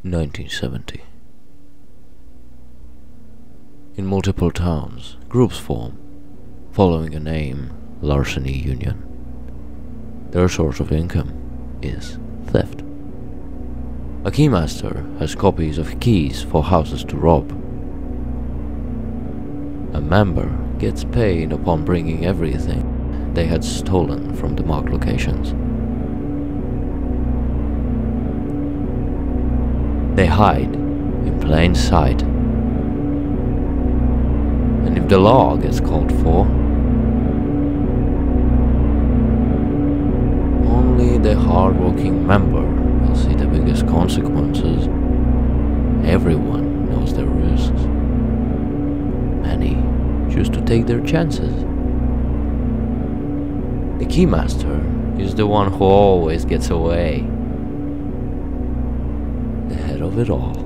1970. In multiple towns, groups form, following a name, Larceny Union. Their source of income is theft. A keymaster has copies of keys for houses to rob. A member gets paid upon bringing everything they had stolen from the marked locations. They hide in plain sight, and if the law gets called for, only the hard-working member will see the biggest consequences. Everyone knows their risks. Many choose to take their chances. The keymaster is the one who always gets away. The head of it all.